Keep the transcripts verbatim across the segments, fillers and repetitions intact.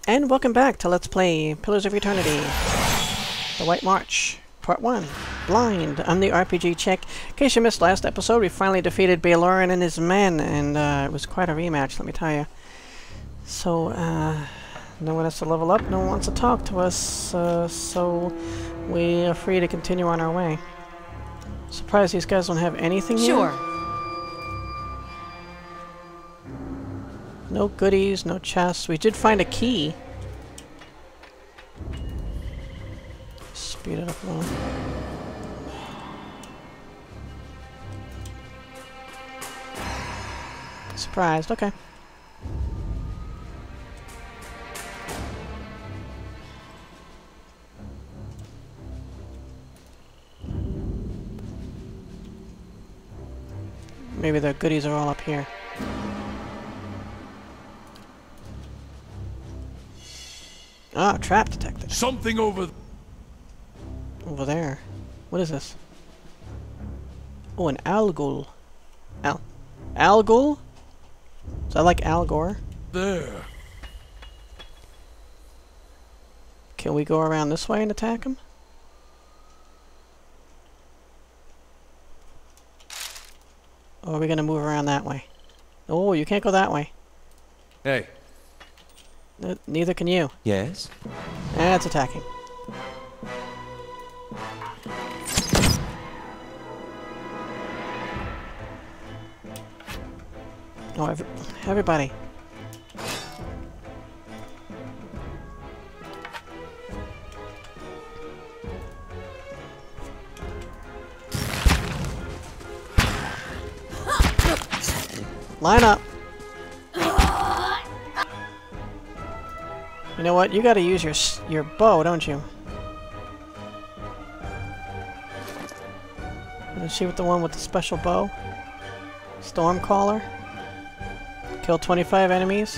And welcome back to Let's Play Pillars of Eternity, The White March, Part one, Blind. I'm the R P G Chick. In case you missed last episode, we finally defeated Baloran and his men, and uh, it was quite a rematch, let me tell you. So, uh, no one has to level up, no one wants to talk to us, uh, so we are free to continue on our way. Surprised these guys don't have anything here? Sure. No goodies, no chests. We did find a key. Speed it up a little. Surprised, okay. Maybe the goodies are all up here. Ah, trap detected. Something over th Over there. What is this? Oh, an Algul. Al Algul? Is that like Al Gore? there. Can we go around this way and attack him? Or are we gonna move around that way? Oh, you can't go that way. Hey. N neither can you. Yes? That's attacking. Oh, every everybody. Line up. You know what? You gotta use your s your bow, don't you? Let's see with the one with the special bow. Stormcaller. Kill twenty-five enemies.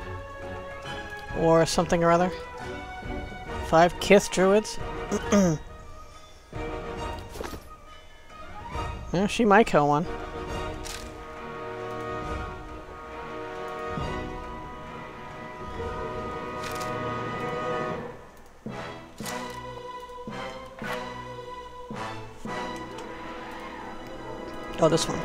Or something or other. Five Kith druids. Yeah, she might kill one. Oh, this one.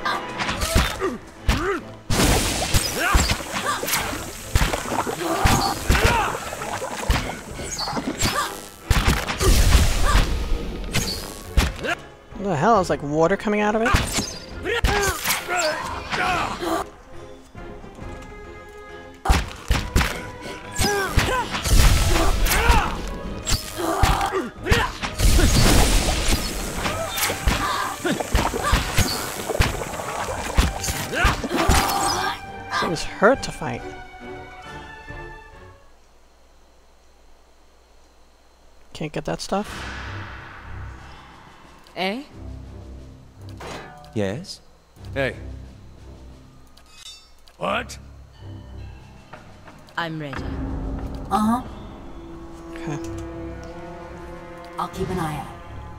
What the hell? Is like water coming out of it? It was hurt to fight. Can't get that stuff? Eh? Yes? Hey. What? I'm ready. Uh-huh. Okay. I'll keep an eye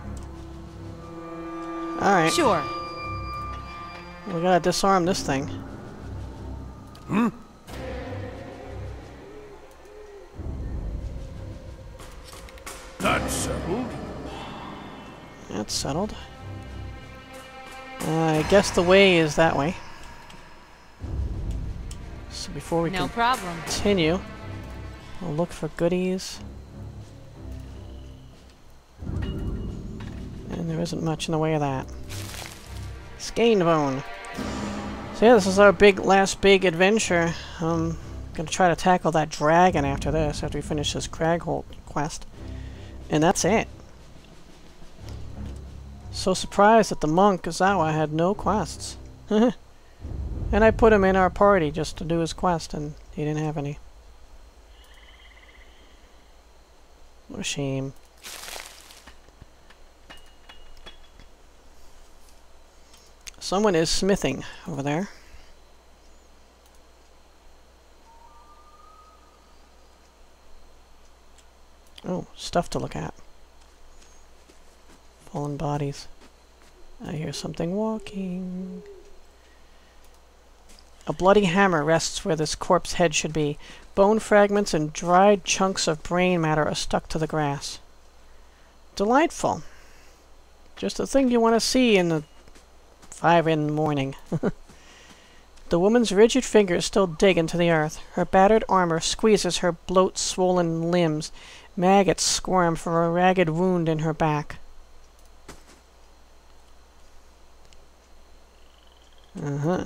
out. Alright. Sure. We gotta disarm this thing. Hmm? That's settled. That's settled. Uh, I guess the way is that way. So before we No problem. continue, we'll look for goodies. And there isn't much in the way of that. Skein bone. So yeah, this is our big, last big adventure. Um, gonna try to tackle that dragon after this, after we finish this Cragholt quest. And that's it. So surprised that the monk, Kazawa, had no quests. And I put him in our party just to do his quest, and he didn't have any. What a shame. Someone is smithing over there. Oh, stuff to look at. Fallen bodies. I hear something walking. A bloody hammer rests where this corpse head should be. Bone fragments and dried chunks of brain matter are stuck to the grass. Delightful. Just the thing you want to see in the five in the morning. The woman's rigid fingers still dig into the earth. Her battered armor squeezes her bloat-swollen limbs. Maggots squirm from a ragged wound in her back. Uh-huh.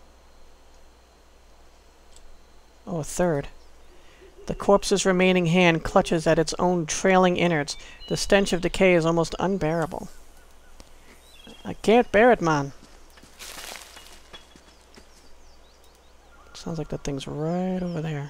Oh, a third. The corpse's remaining hand clutches at its own trailing innards. The stench of decay is almost unbearable. I can't bear it, man. Sounds like that thing's right over there.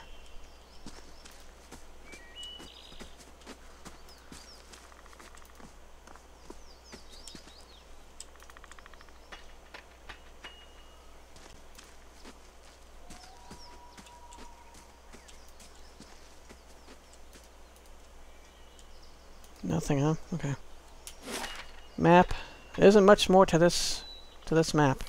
Nothing, huh? Okay. Map. There isn't much more to this to this map.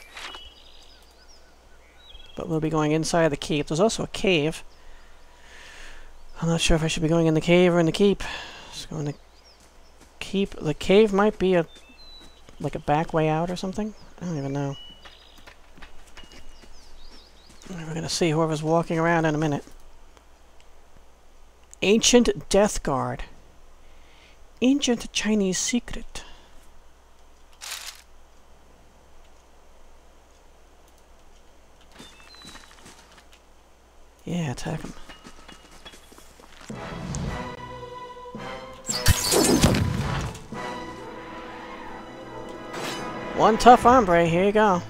But we'll be going inside the keep. There's also a cave. I'm not sure if I should be going in the cave or in the keep. Just going to keep. The cave might be a like a back way out or something. I don't even know. We're gonna see whoever's walking around in a minute. Ancient Death Guard. Ancient Chinese secret. Yeah, attack him. One tough hombre, here you go.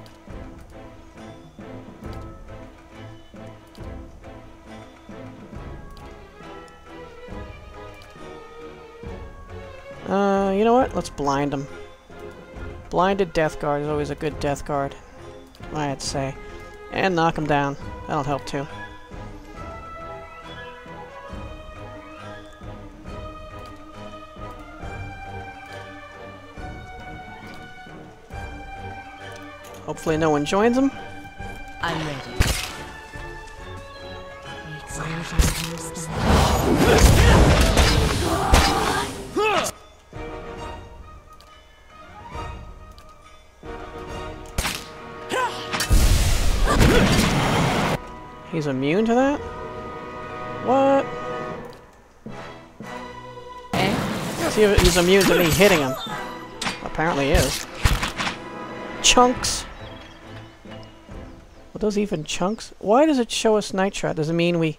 Uh, you know what? Let's blind him. Blinded Death Guard is always a good Death Guard, I'd say. And knock him down. That'll help too. Hopefully no one joins him. I'm ready. He's immune to that? What? Eh? See if he's immune to me hitting him. Apparently he is. Chunks! Were those even chunks? Why does it show us nitro? Does it mean we...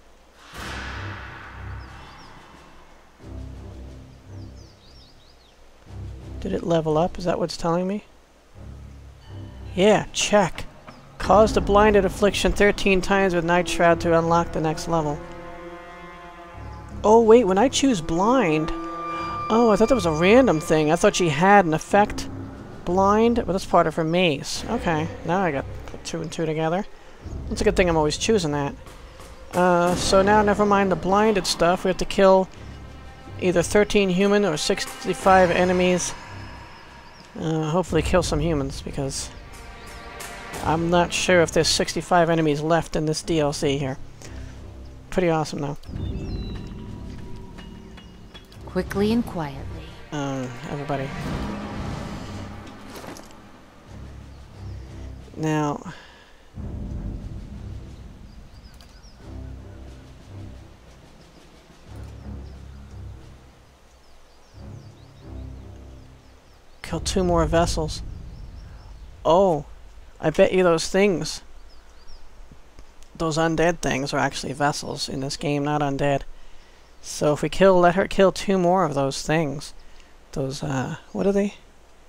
Did it level up? Is that what it's telling me? Yeah, check. Caused a blinded affliction thirteen times with Night Shroud to unlock the next level. Oh wait, when I choose blind... Oh, I thought that was a random thing. I thought she had an effect blind, but that's part of her maze. Okay, now I got put two and two together. That's a good thing I'm always choosing that. Uh, so now never mind the blinded stuff. We have to kill either thirteen human or sixty-five enemies. Uh, hopefully kill some humans, because I'm not sure if there's sixty-five enemies left in this D L C here. Pretty awesome, though. Quickly and quietly. Um, everybody. Now... Kill two more vessels. Oh, I bet you those things, those undead things, are actually vessels in this game, not undead. So if we kill, let her kill two more of those things. Those, uh, what are they?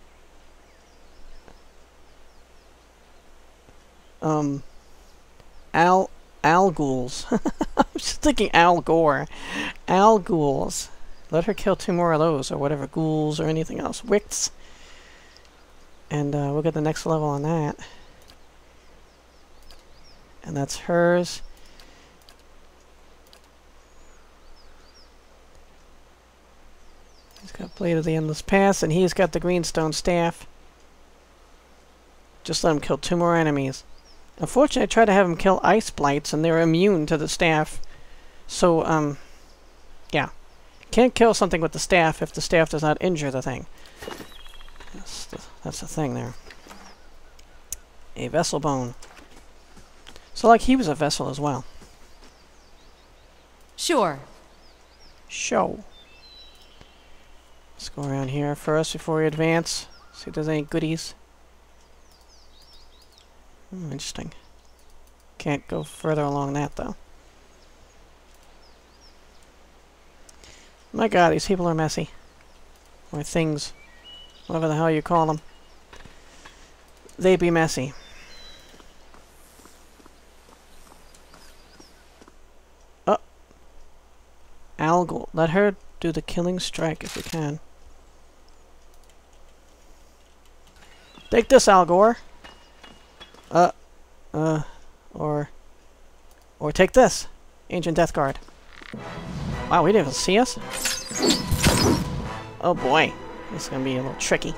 Um, Al, Alguls. I'm just thinking Al Gore. Alguls. Let her kill two more of those, or whatever, ghouls or anything else. Wicks. And uh, we'll get the next level on that. And that's hers. He's got Blade of the Endless Pass, and he's got the Greenstone Staff. Just let him kill two more enemies. Unfortunately, I tried to have him kill ice blights, and they're immune to the staff. So, um, yeah. Can't kill something with the staff if the staff does not injure the thing. That's the, that's the thing there. A vessel bone. So, like, he was a vessel as well. Sure. Show. Let's go around here first before we advance. See if there's any goodies. Hmm, interesting. Can't go further along that, though. My god, these people are messy. Or things. Whatever the hell you call them. They be messy. Oh. Algul. Let her do the killing strike if you can. Take this, Algor. Uh. Uh. Or. Or take this. Ancient Death Guard. Wow, we didn't even see us? Oh boy. This is gonna be a little tricky.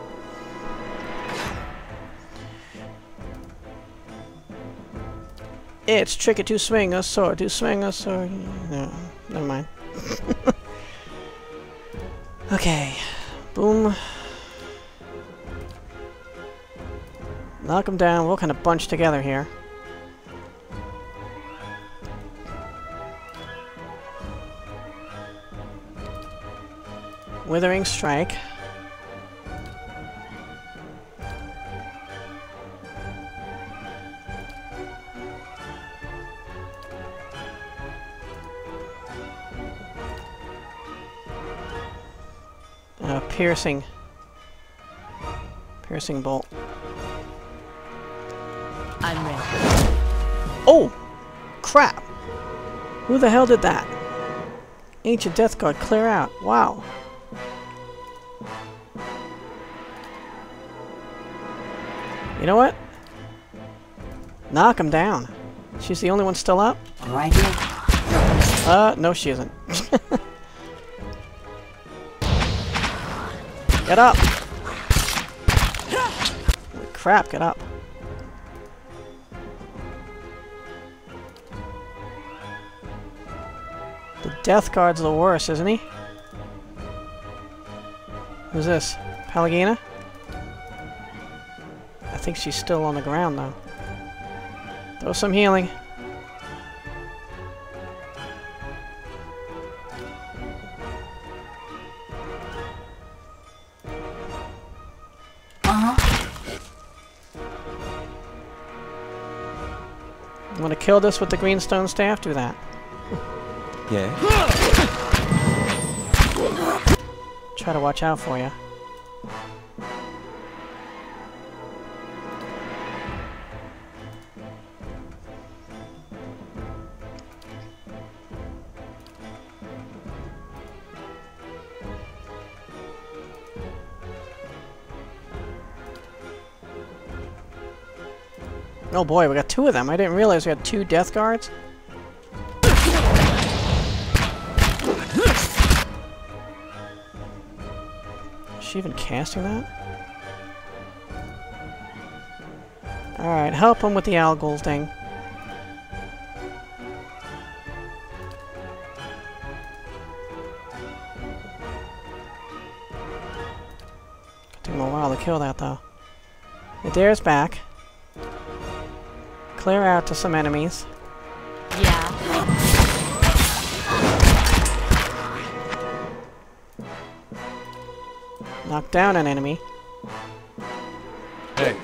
It's tricky to swing a sword, to swing a sword. No, never mind. Okay. Boom. Knock them down. We'll kind of bunch together here. Withering Strike. Uh, piercing. Piercing Bolt. I'm ready. Oh! Crap! Who the hell did that? Ancient Death Guard, clear out. Wow. You know what? Knock him down. She's the only one still up? Right here. Uh, no she isn't. Get up! Holy crap, get up. The Death Guard's the worst, isn't he? Who's this? Pallegina? I think she's still on the ground, though. Throw some healing. Uh-huh. You want to kill this with the greenstone staff? Do that. Yeah. Try to watch out for you. Oh boy, we got two of them. I didn't realize we had two Death Guards. Is she even casting that? Alright, help him with the Alguls thing. Took him a while to kill that, though. Adair's back. Clear out to some enemies. Yeah. Knock down an enemy. Hey.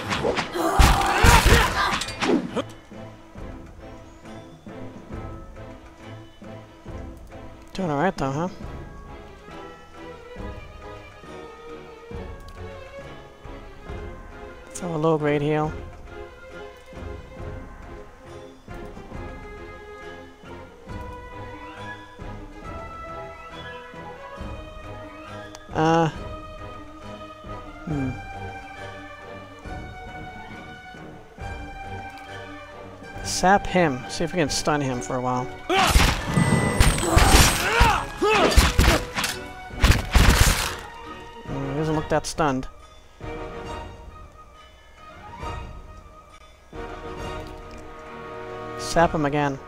Doing alright though, huh? Throw a low grade heal. Uh. Hmm. Sap him. See if we can stun him for a while. Mm, he doesn't look that stunned. Sap him again.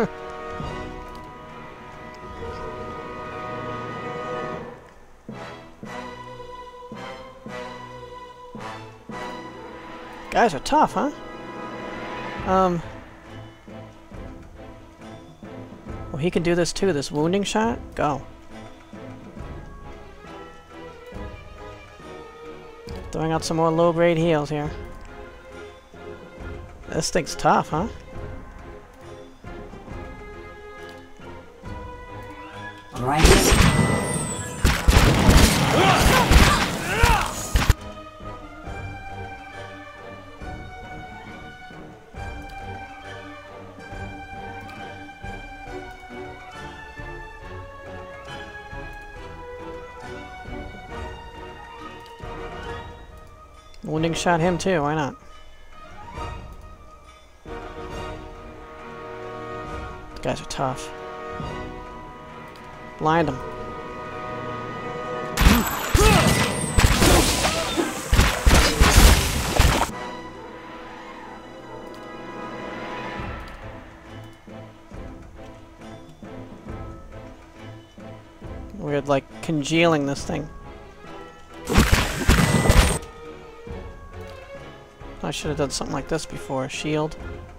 Guys are tough, huh? Um... Well, he can do this too, this wounding shot? Go. Throwing out some more low-grade heals here. This thing's tough, huh? Right. Wounding shot him too, why not? These guys are tough. Blind him. Weird, like, congealing this thing. I should have done something like this before. Shield.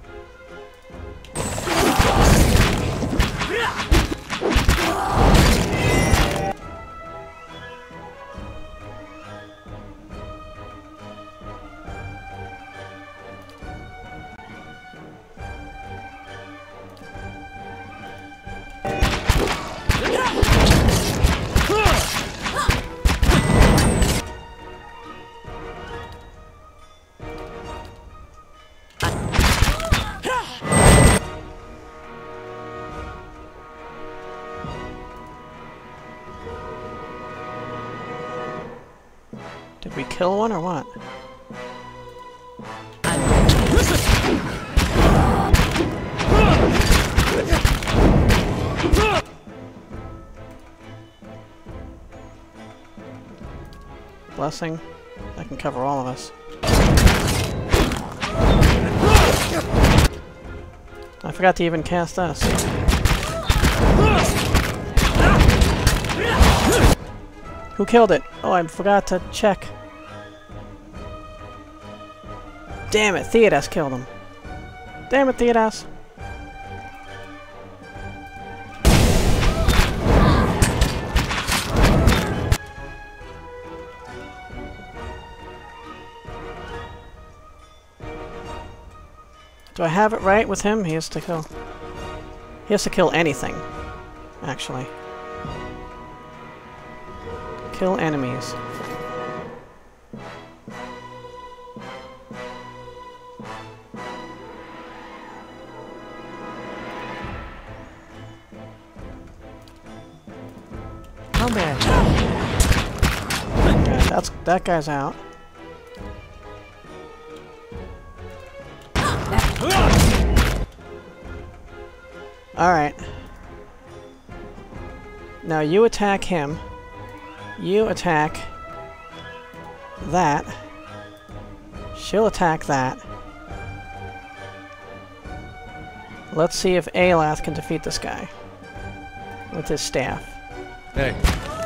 Did we kill one or what? Blessing. That can cover all of us. I forgot to even cast us. Who killed it? Oh, I forgot to check. Damn it, Theodas killed him. Damn it, Theodas. Do I have it right with him? He has to kill. He has to kill anything, actually. Kill enemies. Come here. Okay, that's that guy's out. Alright. Now you attack him. You attack that. She'll attack that. Let's see if Aelath can defeat this guy with his staff. Hey.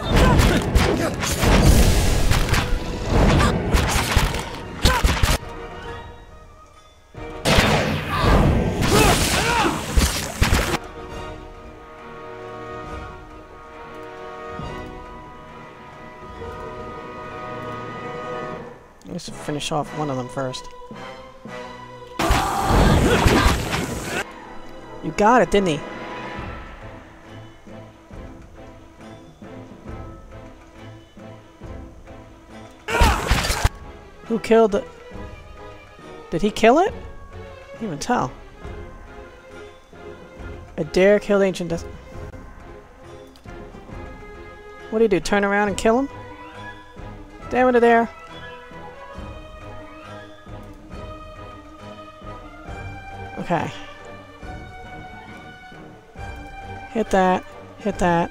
Let's finish off one of them first. You got it, didn't he? Who killed it? Did he kill it? I can't even tell. Adair killed Ancient Death. What do you do? Turn around and kill him? Damn it, Adair. Okay. Hit that. Hit that.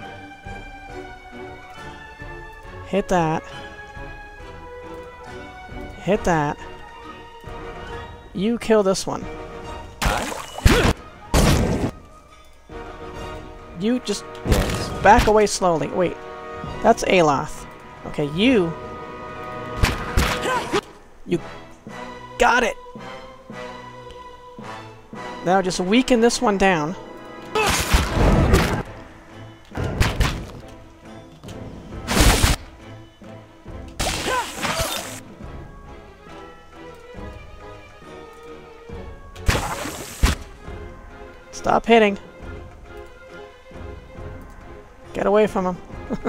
Hit that. Hit that. You kill this one. You just Yes. back away slowly. Wait. That's Aloth. Okay, you... You got it! Now just weaken this one down. Stop hitting. Get away from him.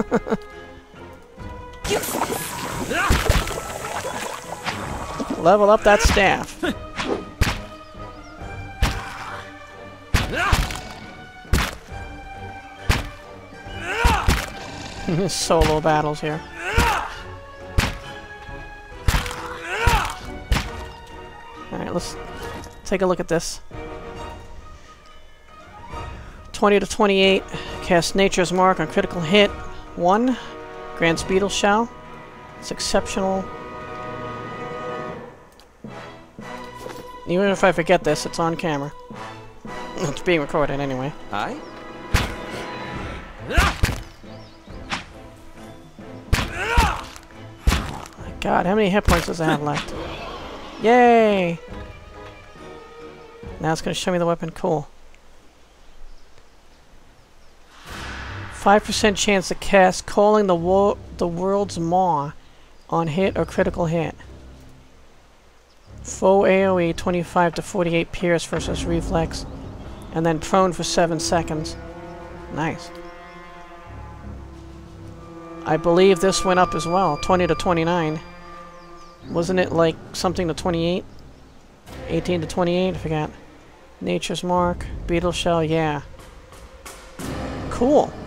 Level up that staff. Solo battles here. Alright, let's take a look at this. twenty to twenty-eight. Cast Nature's Mark on critical hit. one. Grants Beetle Shell. It's exceptional. Even if I forget this, it's on camera. It's being recorded anyway. Aye? My God, how many hit points does it have left? Yay! Now it's going to show me the weapon. Cool. five percent chance to cast Calling the, wo the World's Maw on hit or critical hit. Foe AoE twenty-five to forty-eight Pierce versus Reflex. And then prone for seven seconds. Nice. I believe this went up as well. twenty to twenty-nine. Wasn't it like something to twenty-eight? eighteen to twenty-eight, I forgot. Nature's Mark. Beetle Shell, yeah. Cool.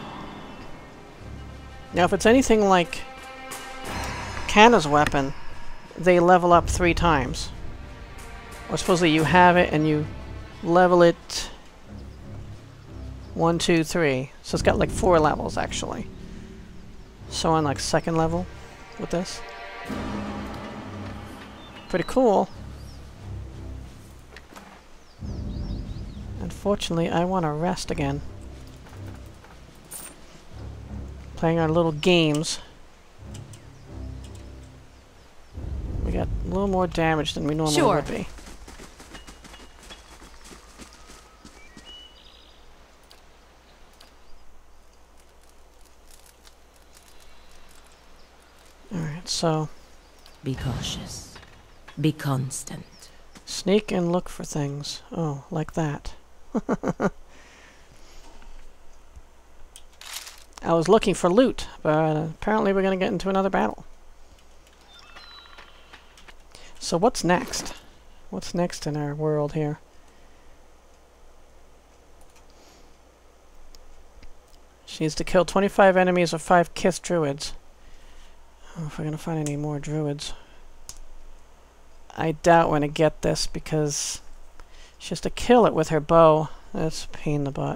Now if it's anything like Kanna's weapon, they level up three times. Or supposedly you have it and you level it one, two, three. So it's got like four levels actually. So on like second level with this. Pretty cool. Unfortunately, I want to rest again. Playing our little games. We got a little more damage than we normally Sure. would be. Alright, so Be cautious. Be constant. sneak and look for things. Oh, like that. I was looking for loot, but apparently we're going to get into another battle. So what's next? What's next in our world here? She needs to kill twenty-five enemies or five Kith druids. I don't know if we're going to find any more druids. I doubt we're going to get this because she has to kill it with her bow. That's a pain in the butt.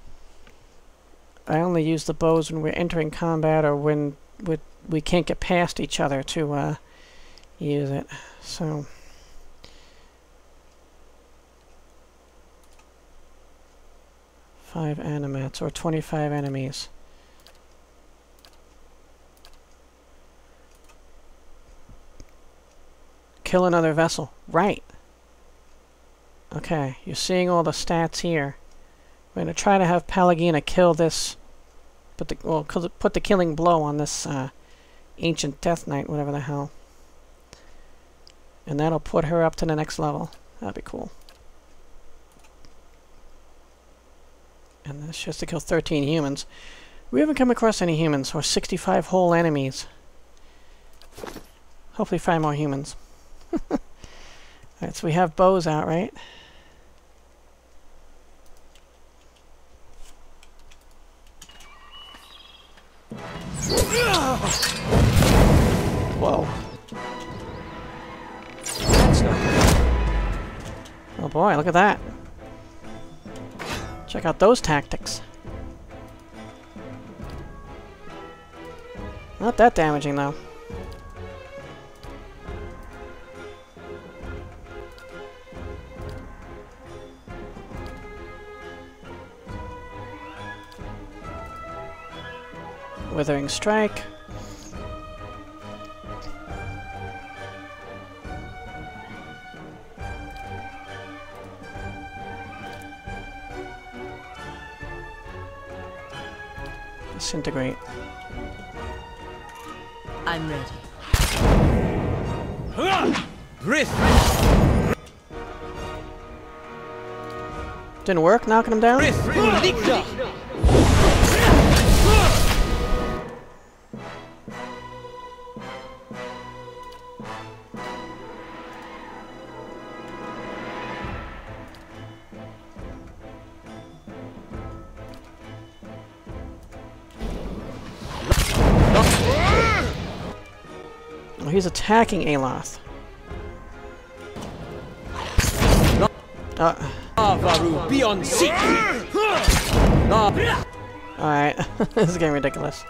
I only use the bows when we're entering combat or when we, we can't get past each other to uh, use it. So five animats or twenty-five enemies. Kill another vessel. Right. Okay, you're seeing all the stats here. We're going to try to have Pallegina kill this, put the, well, put the killing blow on this uh, Ancient Death Knight, whatever the hell. And that'll put her up to the next level. That'd be cool. And this has to kill thirteen humans. We haven't come across any humans, or sixty-five whole enemies. Hopefully five more humans. Alright, so we have bows out, right? Whoa. That's not good. Oh boy, look at that. Check out those tactics. Not that damaging, though. Withering Strike. Disintegrate. I'm ready. Rift! Didn't work knocking him down? Rift! Lictor! Oh, he's attacking Aloth. Uh, Avaru, beyond seek! Alright, this is getting ridiculous.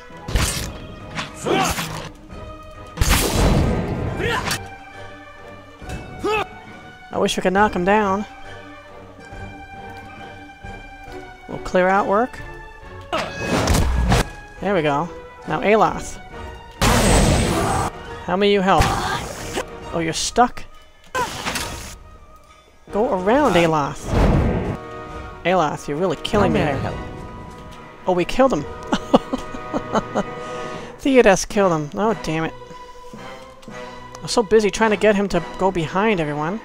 I wish we could knock him down. Will clear out work? There we go. Now Aloth. How many you help? Oh, you're stuck? Go around, Aloth. Aloth, you're really killing me here. Oh, we killed him. Theodas killed him. Oh, damn it. I was so busy trying to get him to go behind everyone.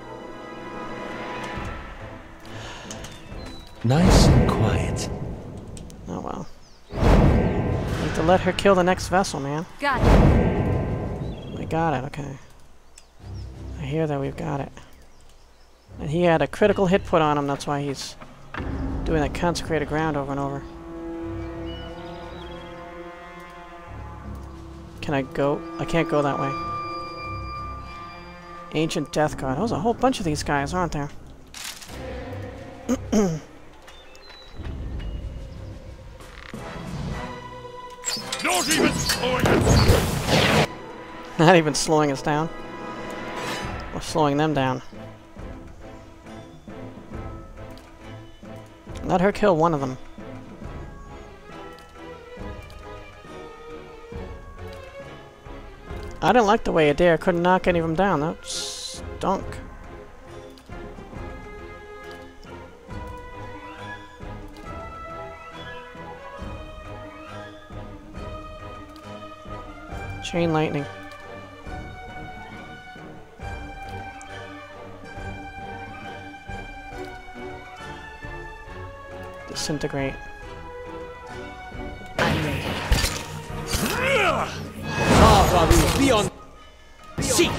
Nice and quiet. Oh, well. Need to let her kill the next vessel, man. Got it. We got it, okay. I hear that we've got it. And he had a critical hit put on him, that's why he's doing that consecrated ground over and over. Can I go? I can't go that way. Ancient Death Guard. There's a whole bunch of these guys, aren't there? Not even slowing it! Not even slowing us down. Or slowing them down. Let her kill one of them. I didn't like the way Adair couldn't knock any of them down. That stunk. Chain lightning. Disintegrate. Avaru, beyond seek!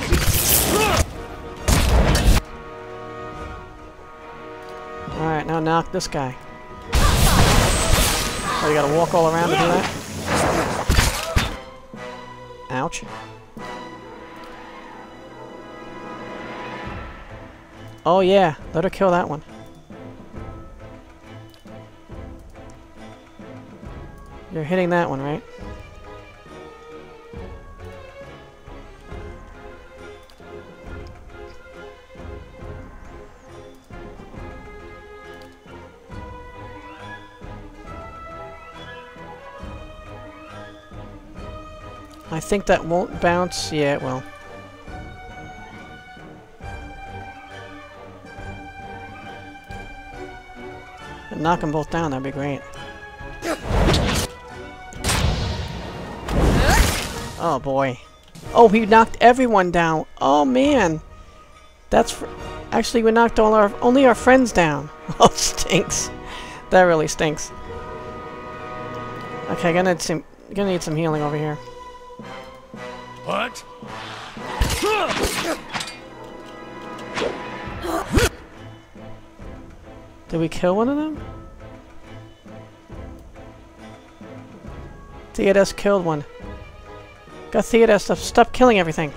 Alright, now knock this guy. Oh, you gotta walk all around to do that? Ouch. Oh yeah, let her kill that one. You're hitting that one, right? I think that won't bounce. Yeah, it will. And knock them both down, that'd be great. Oh boy. Oh, he knocked everyone down. Oh man. That's fr actually we knocked all our only our friends down. Oh, stinks. That really stinks. Okay, gonna need some gonna need some healing over here. What? Did we kill one of them? Theodas killed one. Got Theodas to stop killing everything.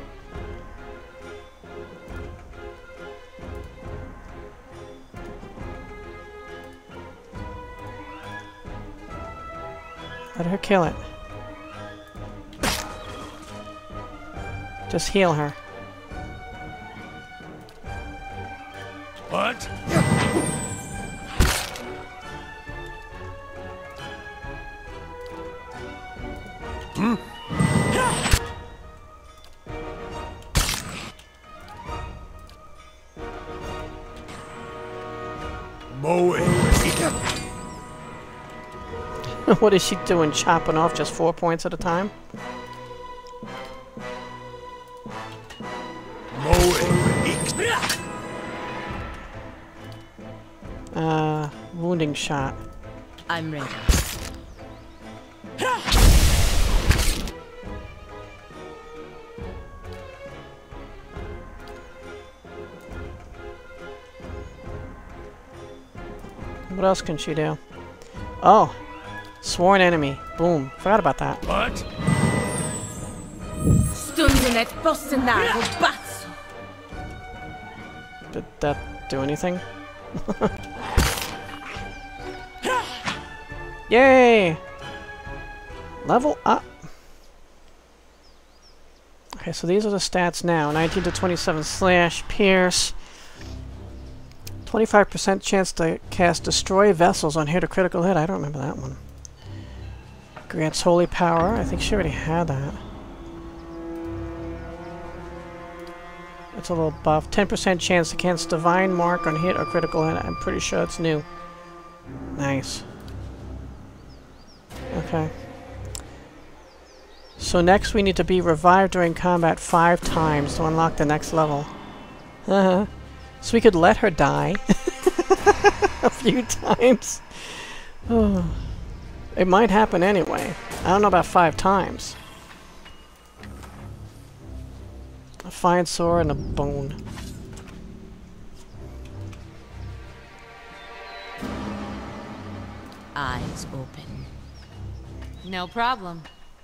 Let her kill it. Just heal her. What? Moe. What is she doing? Chopping off just four points at a time? Uh, wounding shot. I'm ready. What else can she do? Oh! Sworn enemy. Boom. Forgot about that. What? Stunden ett bossenare bats. Did that do anything? Yay! Level up! Okay, so these are the stats now. nineteen to twenty-seven slash, pierce. twenty-five percent chance to cast destroy vessels on hit or critical hit. I don't remember that one. Grants holy power. I think she already had that. It's a little buff. ten percent chance to cast divine mark on hit or critical hit. I'm pretty sure it's new. Nice. Okay. So next we need to be revived during combat five times to unlock the next level. Uh-huh. So we could let her die a few times. Oh. It might happen anyway. I don't know about five times. A fine sore and a bone. Eyes open. No problem.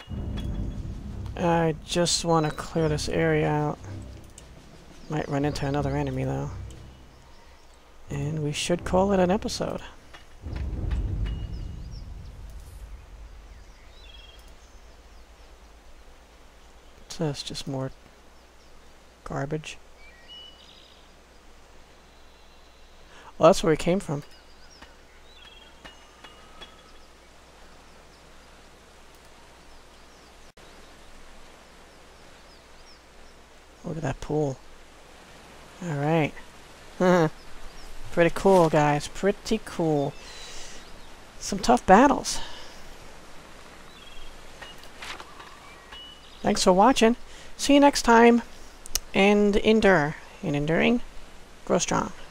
I just want to clear this area out. Might run into another enemy though. And we should call it an episode. So it's just more garbage. Well, that's where we came from. Look at that pool. Alright. Pretty cool, guys. Pretty cool. Some tough battles. Thanks for watching. See you next time. And endure. In enduring, grow strong.